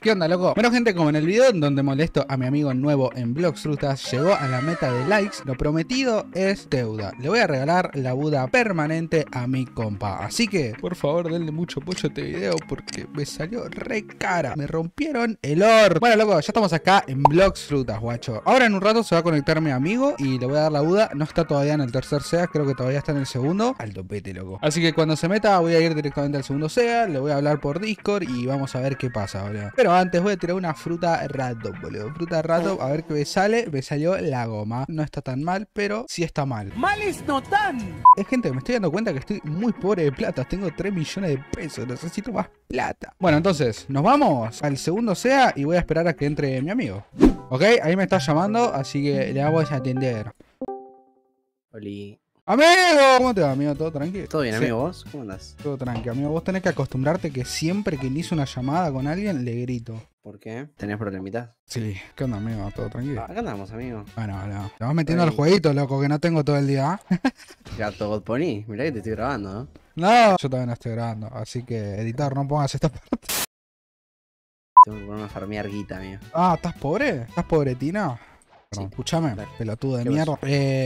¿Qué onda, loco? Bueno, gente, como en el video en donde molesto a mi amigo nuevo en Blox Frutas, llegó a la meta de likes. Lo prometido es deuda. Le voy a regalar la Buda permanente a mi compa. Así que, por favor, denle mucho apoyo a este video porque me salió re cara. Me rompieron el orto. Bueno, loco, ya estamos acá en Blox Frutas, guacho. Ahora en un rato se va a conectar mi amigo y le voy a dar la Buda. No está todavía en el tercer SEA, creo que todavía está en el segundo. Al topete, loco. Así que cuando se meta voy a ir directamente al segundo SEA. Le voy a hablar por Discord y vamos a ver qué pasa, boludo. Pero antes voy a tirar una fruta random, boludo. Fruta random, a ver qué me sale. Me salió la goma. No está tan mal, pero sí está mal. ¡Males no tan! Gente, me estoy dando cuenta que estoy muy pobre de plata. Tengo 3 millones de pesos. Necesito más plata. Bueno, entonces, nos vamos al segundo SEA y voy a esperar a que entre mi amigo. Ok, ahí me está llamando, así que le vamos a atender. Oli. ¡Amigo! ¿Cómo te va, amigo? ¿Todo tranquilo? ¿Todo bien, Sí. amigo? ¿Vos? ¿Cómo andás? Todo tranqui, amigo. Vos tenés que acostumbrarte que siempre que inicio una llamada con alguien, le grito. ¿Por qué? ¿Tenés problemitas? Sí. ¿Qué onda, amigo? ¿Todo tranquilo? Acá andamos, amigo. Bueno, te vas metiendo al Ahí. jueguito, loco, que no tengo todo el día. Gato God Pony. Mirá que te estoy grabando, ¿no? No, yo también estoy grabando. Así que, editor, no pongas esta parte. Tengo que ponerme a farmear guita, amigo. Ah, ¿estás pobre? ¿Estás pobretina? Perdón, Sí. escúchame, Dale. pelotudo de ¿Qué mierda.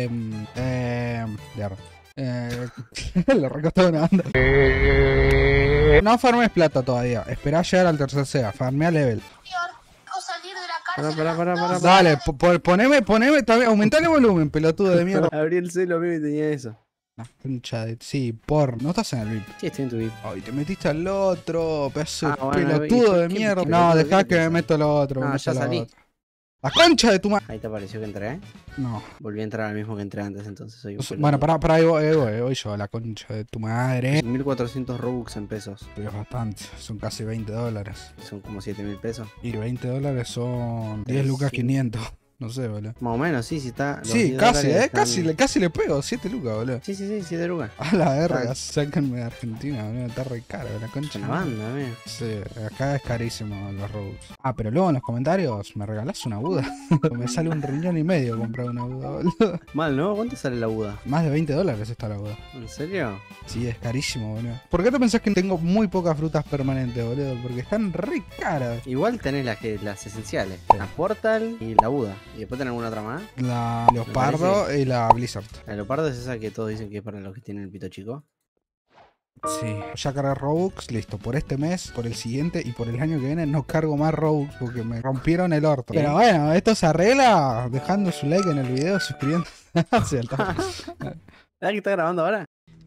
Le recostó una banda. No farmes plata todavía. Esperá llegar al tercer SEA. Farmea level. O salir de la cárcel. Pará. Dale, poneme, también, aumentale volumen, pelotudo de mierda. Abrí el celo, amigo, y tenía eso. No, concha de... Sí, por... No estás en el VIP. Sí, estoy en tu VIP. Ay, te metiste al otro, pedazo de Ah, bueno, ¿y pelotudo por de qué mierda. pelotudo? No, ¿Qué dejá te que me pensás? meto lo otro. No, me ya meto lo salí. otro. ¡La concha de tu madre! Ahí te pareció que entré. No. Volví a entrar al mismo que entré antes, entonces soy un Bueno, pelotudo. pará, ahí voy yo, la concha de tu madre. 1400 Robux en pesos. Es bastante, son casi 20 dólares. Son como 7000 pesos. Y 20 dólares son 10 lucas Sí. 500. No sé, boludo. Más o menos, sí, está. los Sí, 10 casi, dólares están- casi le pego, 7 lucas, boludo. Sí, 7 lucas. A la verga, Está- sáquenme de Argentina, boludo, está re caro la Es concha. una banda, amigo. Sí, acá es carísimo los Robux. Ah, pero luego en los comentarios me regalás una Buda. Me sale un riñón y medio comprar una Buda, boludo. Mal, ¿no? ¿Cuánto sale la Buda? Más de 20 dólares está la Buda. ¿En serio? Sí, es carísimo, boludo. ¿Por qué te pensás que tengo muy pocas frutas permanentes, boludo? Porque están re caras. Igual tenés las esenciales. La Portal y la Buda. Y después tenés alguna otra más. La Leopardo y la Blizzard. La Leopardo es esa que todos dicen que es para los que tienen el pito chico. Sí. Ya cargué Robux, listo. Por este mes, por el siguiente y por el año que viene no cargo más Robux porque me rompieron el orto. Pero bueno, esto se arregla dejando su like en el video, suscribiendo. Sí, está. ¿Sabes que está grabando ahora?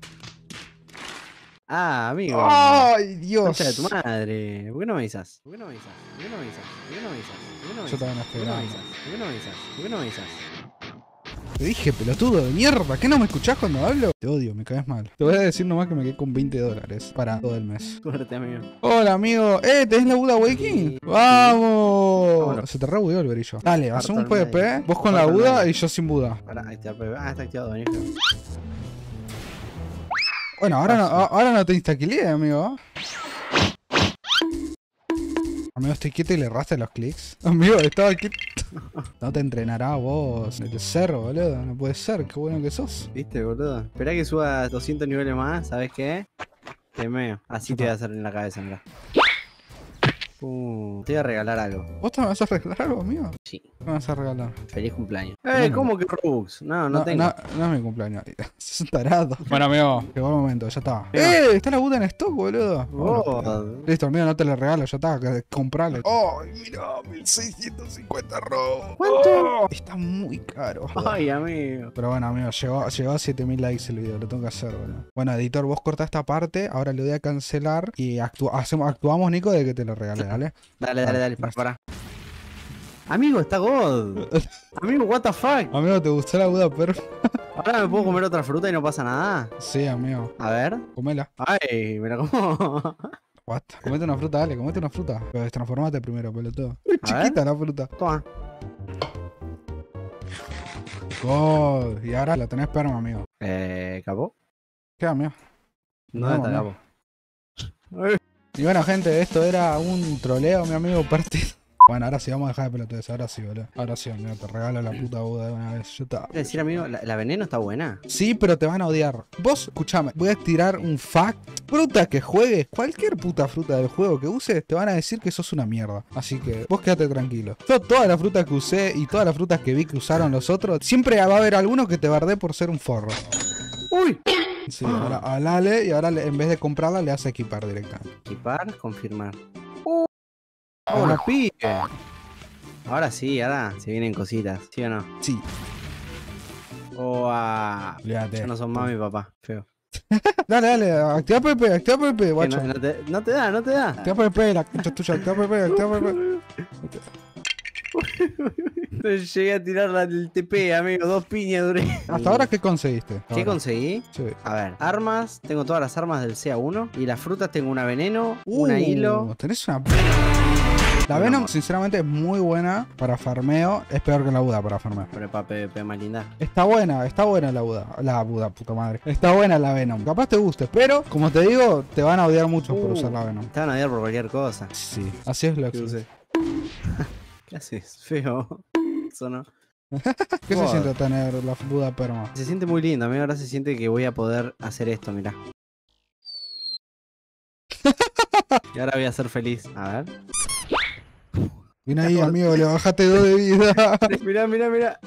Ah, amigo. ¡Ay, Dios! Concha de tu madre. ¿Por qué no me avisas? ¿Por qué no me avisas? ¿Por qué no me avisas? ¿Por qué no me avisas? ¿Por qué no me Yo avisas? también estoy ¿Por qué no me grabando. avisas? ¿Por qué no me avisas? ¿Por qué no me avisas? Te dije, pelotudo de mierda, ¿qué no me escuchás cuando hablo? Te odio, me caes mal. Te voy a decir nomás que me quedé con 20 dólares para todo el mes. Suerte, amigo. Hola, amigo. ¿Tenés la Buda Waking? Sí. ¡Vamos! Bueno. Se te rebugueó el brillo. Dale, hacemos un Parto al PvP. medio. Vos con la Parto al Buda medio. y yo sin Buda. Ahora, ahí está. Está activado, buenísimo. Bueno, ahora no te instaquileé, amigo. Amigo, estoy quieto y le erraste los clics. Amigo, estaba quieto. No te entrenará vos el cerro, boludo. No puede ser, qué bueno que sos. ¿Viste, boludo? Esperá que suba 200 niveles más, ¿sabes qué? Te meo. Así te voy a hacer en la cabeza, mirá. Te voy a regalar algo. ¿Vos te me vas a regalar algo, amigo? Sí. ¿Qué me vas a regalar? Feliz cumpleaños. Bueno. ¿Cómo que Robux? No tengo. No es mi cumpleaños. Es un tarado. Bueno, amigo, llegó el momento, ya está. Mira. Está la Buda en stock, boludo. Oh, Listo, amigo, no te lo regalo, ya está, comprale. ¡Ay, mira! 1650 robos. ¿Cuánto? Está muy caro. ay, amigo. Pero bueno, amigo, llegó a 7000 likes el video, lo tengo que hacer, boludo. Bueno, editor, vos cortá esta parte, ahora le voy a cancelar y actuamos, Nico, de que te lo regale, ¿vale? Dale, Listo. para. Amigo, está God. Amigo, what the fuck. Amigo, ¿te gustó la Buda perro? Ahora me puedo comer otra fruta y no pasa nada. Sí, amigo. A ver. Comela. Ay, me la como. What? Comete una fruta, dale, comete una fruta. Pero transformate primero, pelotudo. Es A chiquita la fruta. Toma. God. Y ahora la tenés perma, amigo. ¿Capó? ¿Qué, amigo? ¿Dónde está No. Capó? Y bueno, gente, esto era un troleo, mi amigo, partido. Bueno, ahora sí, vamos a dejar de pelotudes. Ahora sí, boludo. Ahora sí, amigo, te regalo la puta Buda de una vez. Yo te... Quiero decir, amigo, la veneno está buena. Sí, pero te van a odiar. Vos, escuchame, voy a tirar un fact. Fruta que juegues, cualquier puta fruta del juego que uses, te van a decir que sos una mierda. Así que vos quédate tranquilo. Yo todas las frutas que usé y todas las frutas que vi que usaron los otros, siempre va a haber alguno que te bardee por ser un forro. ¡Uy! Sí, ahora hablale y ahora en vez de comprarla le hace equipar directamente. Equipar, confirmar. ¡Hola, pibe! Ahora sí, ahora se vienen cositas, ¿sí o no? Sí, olvídate. Ya no son mami y papá, feo. Dale, activa Pepe, Que guacho. no te da. Activa Pepe, la concha tuya, activa Pepe. No llegué a tirar el TP, amigo, 2 piñas duré. ¿Hasta ahora qué conseguiste? ¿Qué conseguí? Sí. A ver, armas, tengo todas las armas del CA1. Y las frutas tengo una veneno, una hilo. Tenés una... La Venom, sinceramente, es muy buena para farmeo. Es peor que la Buda para farmeo. Pero para PvP más linda. Está buena la Buda. La Buda, puta madre. Está buena la Venom. Capaz te guste, pero, como te digo, te van a odiar mucho por usar la Venom. Te van a odiar por cualquier cosa. Sí, así es lo que usé. ¿Qué haces? Feo. Eso no. ¿Qué se siente tener la Buda perma? Se siente muy lindo. A mí ahora se siente que voy a poder hacer esto, mirá. Y ahora voy a ser feliz. A ver. Viene ahí, amigo, le bajaste 2 de vida. Mirá.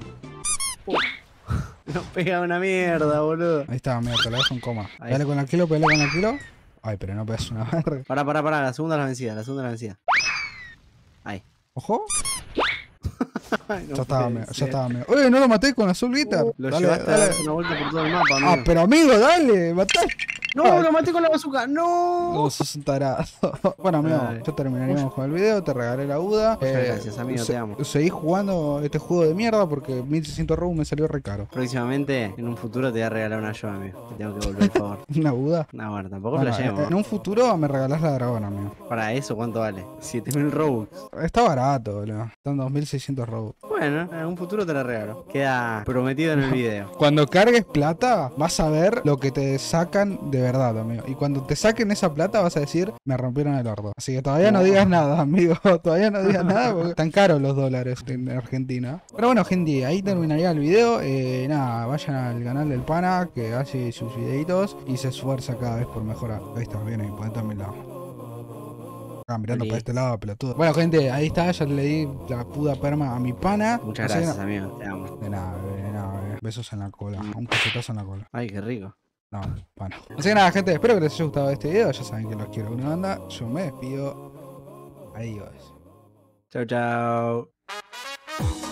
No pega una mierda, boludo. Ahí está, amigo, te la dejo en coma. Ahí. Dale con el kilo, peleale con el kilo. Ay, pero no pegas una verga. Pará, la segunda es la vencida. Ahí. Ojo. Ay, no Ya estaba, puede amigo, ser. Oye, no lo maté con azul guitar. Lo Dale, llevaste a dale. darse una vuelta por todo el mapa, amigo. Ah, pero amigo, dale, matá. No, lo maté con la bazooka. No. No, sos un tarado. Bueno, amigo, Ay. ya terminaríamos con el video. Te regalé la Buda. Muchas gracias, amigo, te amo. Seguí jugando este juego de mierda porque 1600 robos me salió re caro. Próximamente, en un futuro, te voy a regalar una yo, amigo. Te tengo que volver, por favor. ¿Una Buda? No, bueno, tampoco Bueno, flasheemos. en un futuro me regalás la dragón, amigo. Para eso, ¿cuánto vale? 7000 Robux. Está barato, boludo. Están 2600 robos. Bueno, en un futuro te la regalo. Queda prometido en el video. Cuando cargues plata, vas a ver lo que te sacan de verdad, amigo. Y cuando te saquen esa plata, vas a decir, me rompieron el orto. Así que todavía no digas nada, amigo. Todavía no digas nada porque están caros los dólares en Argentina. Pero bueno, gente, ahí terminaría el video. Nada, vayan al canal del pana que hace sus videitos y se esfuerza cada vez por mejorar. Ahí está, bien ahí, ponete a mi lado. Ah, mirando para este lado, pelotudo. Bueno, gente, ahí está, ya le di la puta perma a mi pana. Muchas Así que gracias, amigo. Te amo. de nada, bebé. Besos en la cola. Un cachetazo en la cola. Ay, qué rico. No, bueno. Así que nada, gente, espero que les haya gustado este video. Ya saben que los quiero una banda. Yo me despido. Adiós. Chau.